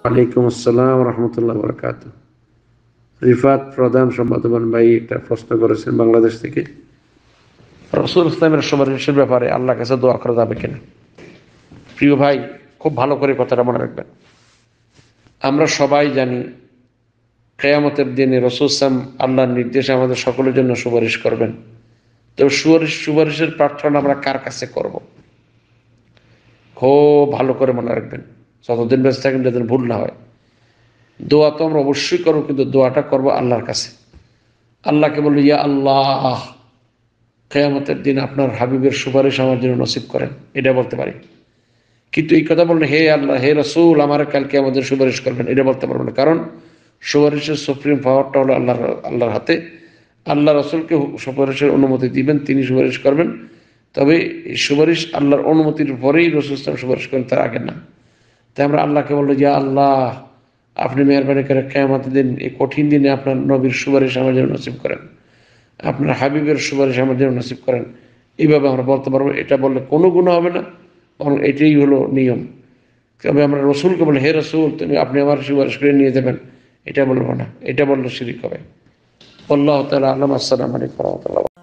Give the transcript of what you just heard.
ওয়ালাইকুম আসসালাম রহমতুল্লাহ বরকাত। রিফাত প্রধান সম্পাদক ভাই একটা প্রশ্ন করেছেন বাংলাদেশ থেকে, রাসূল ইসলামের সুপারিশের ব্যাপারে আল্লাহর কাছে দোয়া করা যাবে কিনা। প্রিয় ভাই, খুব ভালো করে কথাটা মনে রাখবেন। আমরা সবাই জানি কিয়ামতের দিনে রাসূল ইসলাম আল্লাহর নির্দেশে আমাদের সকলের জন্য সুপারিশ করবেন। তো সুপারিশের প্রার্থনা আমরা কার কাছে করব? খুব ভালো করে মনে রাখবেন, যতদিন বেঁচে থাকেন যাতে ভুল না হয়। দোয়া তো আমরা অবশ্যই করবো, কিন্তু দোয়াটা করবো আল্লাহর কাছে। আল্লাহকে বলবো, ইয়া আল্লাহ, কিয়ামতের দিন আপনার হাবিবের সুপারিশ আমার জন্য নসিব করেন, এটা বলতে পারি। কিন্তু এই কথা বললে হে আল্লাহ, হে রাসূল, আমার কালকে আমাদের সুপারিশ করবেন, এটা বলতে পারবো না। কারণ সুপারিশের সুপ্রিম পাওয়ারটা হলো আল্লাহর হাতে। আল্লাহ রাসূলকে সুপারিশের অনুমতি দিবেন, তিনি সুপারিশ করবেন। তবে এই সুপারিশ আল্লাহর অনুমতির পরেই রাসূল ইসলাম সুপারিশ করেন, তার আগে না। তাই আমরা আল্লাহকে বললো, ইয়া আল্লাহ, আপনি মেহরবানি করে কিয়ামতের দিন, এই কঠিন দিনে আপনার নবীর সুপারিশ আমার জন্য নসিব করেন, আপনার হাবিবের সুপারিশ আমার জন্য নসিব করেন। এইভাবে আমরা বলতে পারবো। এটা বললে কোনো গুনাহ হবে না, বরং এটাই হলো নিয়ম। তবে আমরা রসুলকে বলি, হে রসুল, আপনি আমার সুপারিশ করে নিয়ে যাবেন, এটা বলবো না। এটা বললে শিরক হবে। আল্লাহ তাআলা আ'লাম। আসসালামু আলাইকুম ওয়া রাহমাতুল্লাহ।